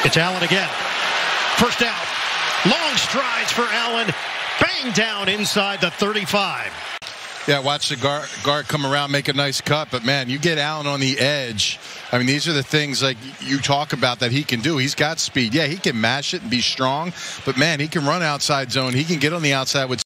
It's Allen again. First down. Long strides for Allen. Bang down inside the 35. Yeah, watch the guard come around, make a nice cut. But, man, you get Allen on the edge. I mean, these are the things like you talk about that he can do. He's got speed. Yeah, he can mash it and be strong. But, man, he can run outside zone. He can get on the outside with